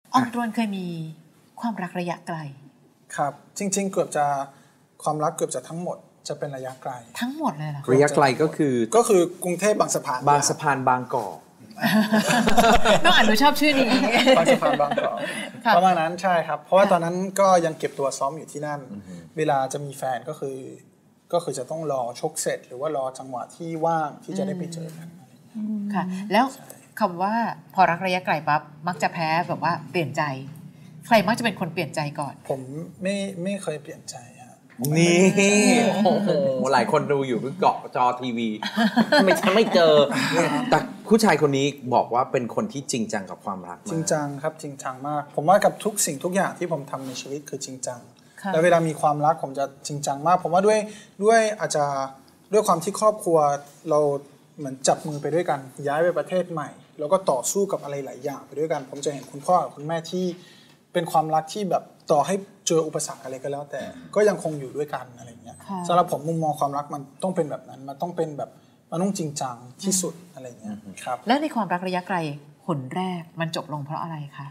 อองตวนเคยมีความรักระยะไกลครับจริงๆเกือบจะความรักเกือบจะทั้งหมดจะเป็นระยะไกลทั้งหมดเลยเหรอระยะไกลก็คือกรุงเทพบางสะพานบางกอกน้องอ่านดูชอบชื่อนี้บางสะพานบางกอกประมาณนั้นใช่ครับเพราะว่าตอนนั้นก็ยังเก็บตัวซ้อมอยู่ที่นั่นเวลาจะมีแฟนก็คือจะต้องรอชกเสร็จหรือว่ารอจังหวะที่ว่างที่จะได้ไปเจอกันค่ะแล้วคำว่าพอรักระยะไกลปั๊บมักจะแพ้แบบว่าเปลี่ยนใจใครมักจะเป็นคนเปลี่ยนใจก่อนผมไม่เคยเปลี่ยนใจนี่โอ้โหหลายคนดูอยู่เกาะจอทีวีไม่เจอแต่ผู้ชายคนนี้บอกว่าเป็นคนที่จริงจังกับความรักจริงจังครับจริงจังมากผมว่ากับทุกสิ่งทุกอย่างที่ผมทำในชีวิตคือจริงจังแล้วเวลามีความรักผมจะจริงจังมากผมว่าด้วยอาจจะด้วยความที่ครอบครัวเราเหมือนจับมือไปด้วยกันย้ายไปประเทศใหม่แล้วก็ต่อสู้กับอะไรหลายอย่างไปด้วยกันผมจะเห็นคุณพ่อกับคุณแม่ที่เป็นความรักที่แบบต่อให้เจออุปสรรคอะไรก็แล้วแต่ก็ยังคงอยู่ด้วยกันอะไรเงี้ยสำหรับผมมุมมองความรักมันต้องเป็นแบบนั้นมันต้องเป็นแบบมันต้องจริงจังที่สุดอะไรเงี้ยครับและในความรักระยะไกลคนแรกมันจบลงเพราะอะไรคะ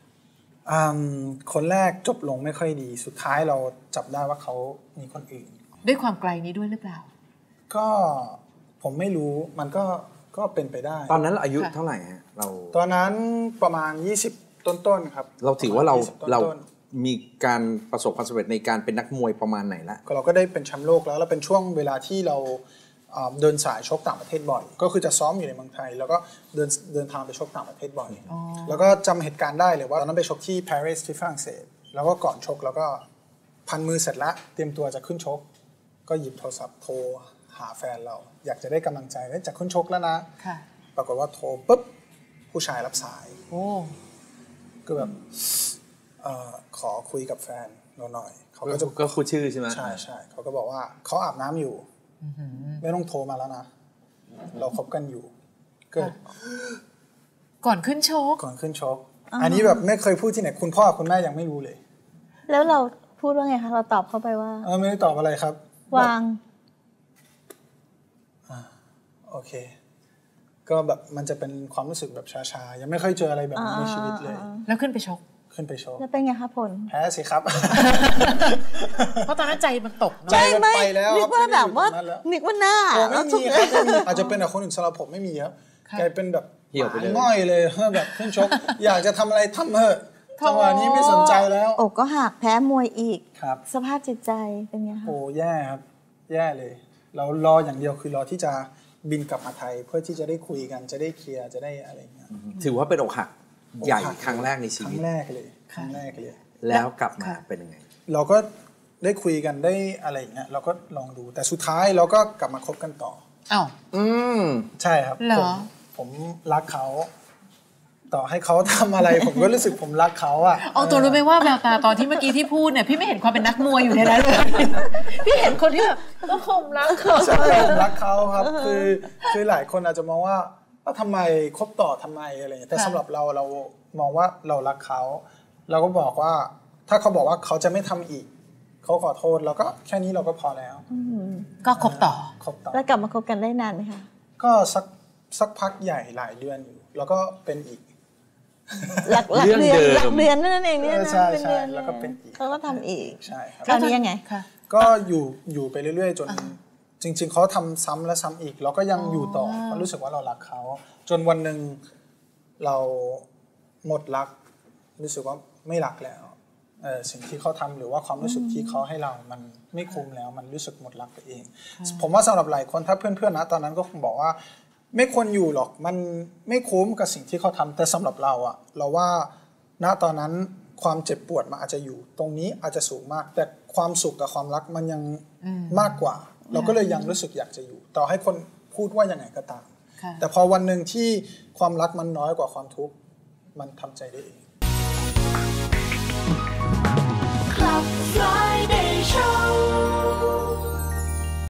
คนแรกจบลงไม่ค่อยดีสุดท้ายเราจับได้ว่าเขามีคนอื่นด้วยความไกลนี้ด้วยหรือเปล่าก็ผมไม่รู้มันก็เป็นไปได้ตอนนั้นอายุเท่าไหร่ฮะเราตอนนั้นประมาณ20ต้นๆครับเราถือว่าเรามีการประสบความสำเร็จในการเป็นนักมวยประมาณไหนละก็เราก็ได้เป็นแชมป์โลกแล้วเป็นช่วงเวลาที่เราเดินสายชกต่างประเทศบ่อยก็คือจะซ้อมอยู่ในเมืองไทยแล้วก็เดินทางไปชกต่างประเทศบ่อยแล้วก็จำเหตุการณ์ได้เลยว่าตอนนั้นไปชกที่ปารีสที่ฝรั่งเศสแล้วก็ก่อนชกแล้วก็พันมือเสร็จแล้วเตรียมตัวจะขึ้นชกก็หยิบโทรศัพท์โทรหาแฟนเราอยากจะได้กำลังใจว่าจะขึ้นชกแล้วนะปรากฏว่าโทรปุ๊บผู้ชายรับสายก็แบบขอคุยกับแฟนเราหน่อยเขาก็พูดชื่อใช่ไหมใช่เขาก็บอกว่าเขาอาบน้ำอยู่ไม่ต้องโทรมาแล้วนะเราคบกันอยู่เกิดก่อนขึ้นชกอันนี้แบบไม่เคยพูดที่ไหนคุณพ่อคุณแม่ยังไม่รู้เลยแล้วเราพูดว่าไงคะเราตอบเข้าไปว่าไม่ได้ตอบอะไรครับวางโอเคก็แบบมันจะเป็นความรู้สึกแบบชาๆยังไม่เคยเจออะไรแบบนี้ในชีวิตเลยแล้วขึ้นไปชกแล้วเป็นไงคะผลแพ้สิครับเพราะตอนนั้นใจมันตกใจมันไปแล้วนึกว่าแบบว่านึกว่าหน้าไม่มีครับอาจจะเป็นแต่คนอื่นสำหรับผมไม่มีครับกลายเป็นแบบเหี่ยวไปเลยง่อยเลยแบบขึ้นชกอยากจะทำอะไรทำเถอะจังหวะนี้ไม่สนใจแล้วอกก็หักแพ้มวยอีกสภาพจิตใจเป็นไงคะโอ้แย่ครับแย่เลยเรารออย่างเดียวคือรอที่จะบินกลับมาไทยเพื่อที่จะได้คุยกันจะได้เคลียร์จะได้อะไรอย่างเงี้ยถือว่าเป็นอกหักใหญ่ครั้งแรกในชีวิตครั้งแรกเลยแล้วกลับมาเป็นยังไงเราก็ได้คุยกันได้อะไรอย่างเงี้ยเราก็ลองดูแต่สุดท้ายเราก็กลับมาคบกันต่ออ้าวใช่ครับผมรักเขาต่อให้เขาทำอะไรผมก็รู้สึกผมรักเขาอ่ะเอาตัวรู้ไหมว่าแววตาตอนที่เมื่อกี้ที่พูดเนี่ยพี่ไม่เห็นความเป็นนักมวยอยู่ในนั้นเลยพี่เห็นคนที่แบบก็คงรักเขาใช่ผมรักเขาครับคือหลายคนอาจจะมองว่าทำไมคบต่อทำไมอะไรอย่างเงี้ยแต่สำหรับเรามองว่าเรารักเขาเราก็บอกว่าถ้าเขาบอกว่าเขาจะไม่ทำอีกเขาขอโทษแล้วก็แค่นี้เราก็พอแล้วก็คบต่อแล้วกลับมาคบกันได้นานไหมคะก็สักพักใหญ่หลายเดือนอยู่แล้วก็เป็นอีกหลักเดือนนั่นเองเนี่ยนะใช่แล้วก็เป็นอีกเขาก็ทำอีกใช่ครับตอนนี้ยังไงก็อยู่ไปเรื่อยๆจนจริงๆเขาทำซ้ำและซ้ำอีกเราก็ยังอยู่ต่อเพราะรู้สึกว่าเรารักเขาจนวันหนึ่งเราหมดรักรู้สึกว่าไม่รักแล้วสิ่งที่เขาทำหรือว่าความรู้สึกที่เขาให้เรามันไม่คุ้มแล้วมันรู้สึกหมดรักไปเองผมว่าสำหรับหลายคนถ้าเพื่อนๆนะตอนนั้นก็คงบอกว่าไม่ควรอยู่หรอกมันไม่คุ้มกับสิ่งที่เขาทำแต่สำหรับเราอะเราว่าณตอนนั้นความเจ็บปวดมันอาจจะอยู่ตรงนี้อาจจะสูงมากแต่ความสุขกับความรักมันยังมากกว่าเราก็เลยยังรู้สึกอยากจะอยู่ต่อให้คนพูดว่ายังไงก็ตามแต่พอวันหนึ่งที่ความรักมันน้อยกว่าความทุกข์มันทำใจได้เอง